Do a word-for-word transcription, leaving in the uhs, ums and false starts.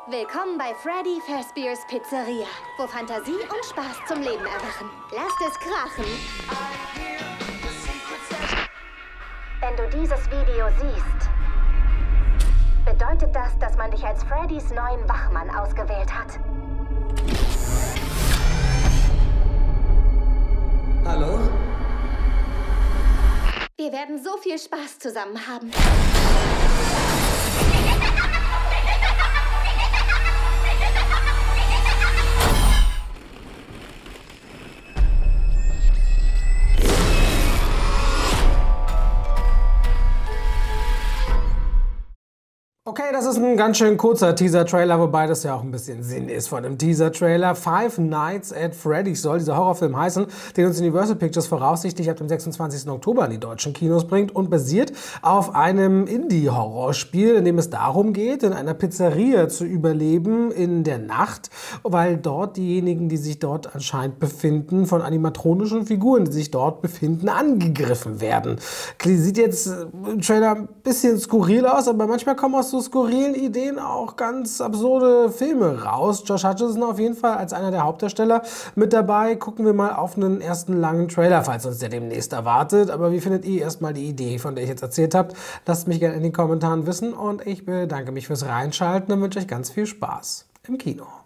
Willkommen bei Freddy Fazbear's Pizzeria, wo Fantasie und Spaß zum Leben erwachen. Lasst es krachen. Wenn du dieses Video siehst, bedeutet das, dass man dich als Freddys neuen Wachmann ausgewählt hat. Hallo? Wir werden so viel Spaß zusammen haben. Okay, das ist ein ganz schön kurzer Teaser-Trailer, wobei das ja auch ein bisschen Sinn ist von dem Teaser-Trailer. Five Nights at Freddy's soll dieser Horrorfilm heißen, den uns Universal Pictures voraussichtlich ab dem sechsundzwanzigsten Oktober in die deutschen Kinos bringt und basiert auf einem Indie-Horrorspiel, in dem es darum geht, in einer Pizzeria zu überleben in der Nacht, weil dort diejenigen, die sich dort anscheinend befinden, von animatronischen Figuren, die sich dort befinden, angegriffen werden. Sieht jetzt im Trailer ein bisschen skurril aus, aber manchmal kommen aus so skurrilen Ideen auch ganz absurde Filme raus. Josh Hutcherson auf jeden Fall als einer der Hauptdarsteller mit dabei. Gucken wir mal auf einen ersten langen Trailer, falls uns der demnächst erwartet. Aber wie findet ihr erstmal die Idee, von der ich jetzt erzählt habe? Lasst mich gerne in den Kommentaren wissen und ich bedanke mich fürs Reinschalten und wünsche euch ganz viel Spaß im Kino.